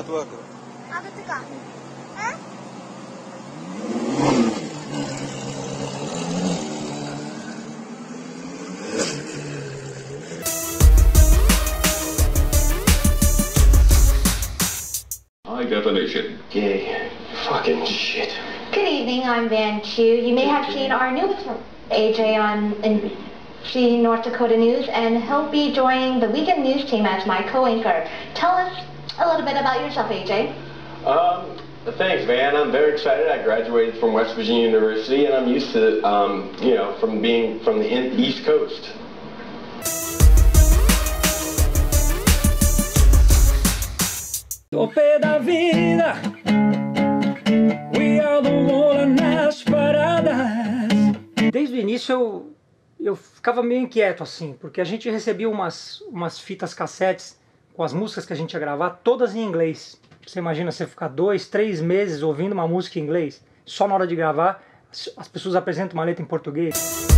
tua agora. Água do carro. Hã? High definition. Gay. Fucking shit. Good evening, I'm Van Chu. You may have seen our newest AJ on NBC North Dakota News, and he'll be joining the weekend news team as my co-anchor. Tell us a little bit about yourself, AJ. Thanks, Van. I'm very excited. I graduated from West Virginia University, and I'm used to, you know, from being from the East Coast. O pé da vida, we are the one nas paradas. Desde o início eu ficava meio inquieto assim, porque a gente recebia umas fitas cassetes com as músicas que a gente ia gravar, todas em inglês. Você imagina você ficar 2, 3 meses ouvindo uma música em inglês, só na hora de gravar as pessoas apresentam uma letra em português.